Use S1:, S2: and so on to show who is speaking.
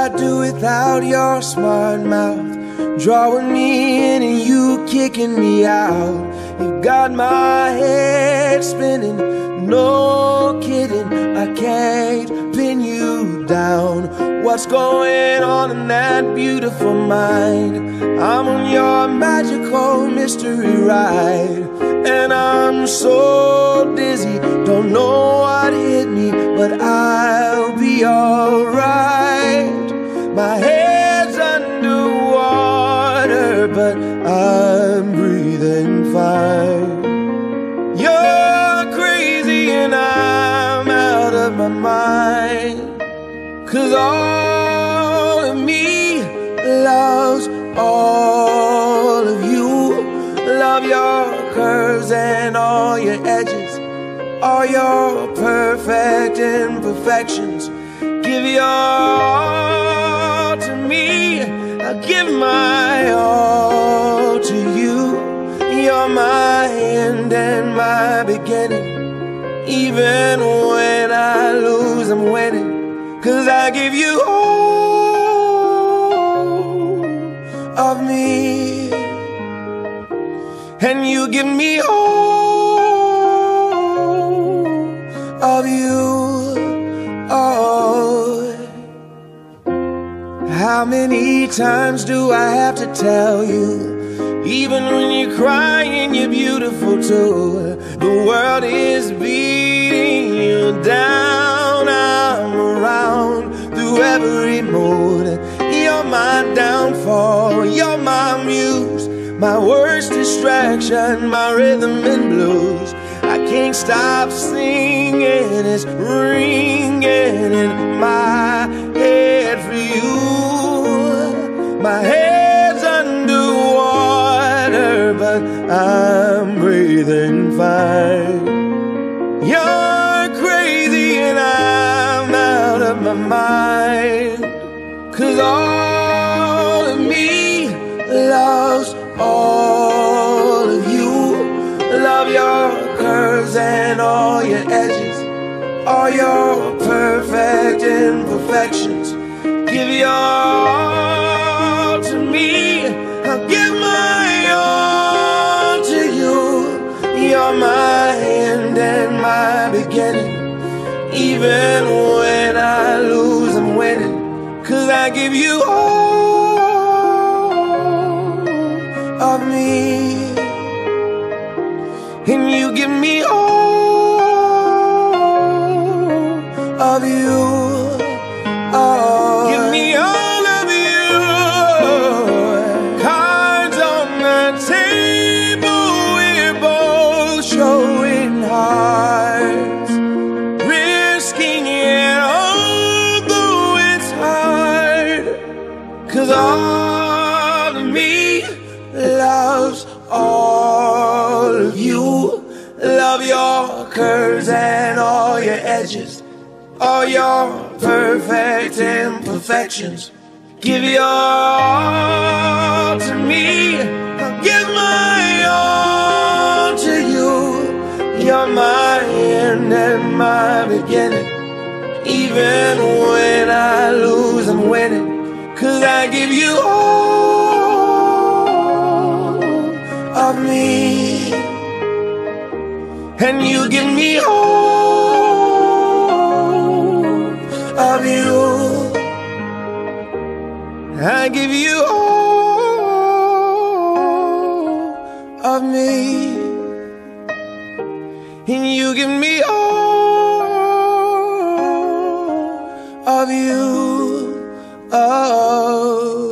S1: I do without your smart mouth? Drawing me in and you kicking me out. You got my head spinning, no kidding, I can't pin you down. What's going on in that beautiful mind? I'm on your magical mystery ride, and I'm so dizzy, don't know what hit me, but I'll be alright. My head's underwater, but I'm breathing fine. You're crazy and I'm out of my mind, 'cause all of me loves all of you. Love your curves and all your edges, all your perfect imperfections. Give your all to me, I give my all to you. You're my end and my beginning. Even when I lose, I'm winning, 'cause I give you all of me, and you give me all of you. Oh, how many times do I have to tell you? Even when you're crying, you're beautiful too. The world is beating you down. I'm around through every mood. You're my downfall, you're my muse, my worst distraction, my rhythm and blues. I can't stop singing, it's ringing in my head for you. My head's underwater, but I'm breathing fine. You're crazy and I'm out of my mind, 'cause all of me loves all of you. Love your curves and all your edges, all your perfect imperfections. Give your all to me, I'll give my all to you. You're my end and my beginning. Even when I lose, I'm winning, 'cause I give you all of me, and you give me all of you. Oh, give me all of you. Cards on the table, we're both showing hearts, risking it although it's hard, 'cause all of me loves all of you. Love your curves and all your edges, all your perfect imperfections. Give your all to me, I'll give my all to you. You're my end and my beginning. Even when I lose, I'm winning, 'cause I give you all of me, and you give me all of you. I give you all of me, and you give me all of you. Oh.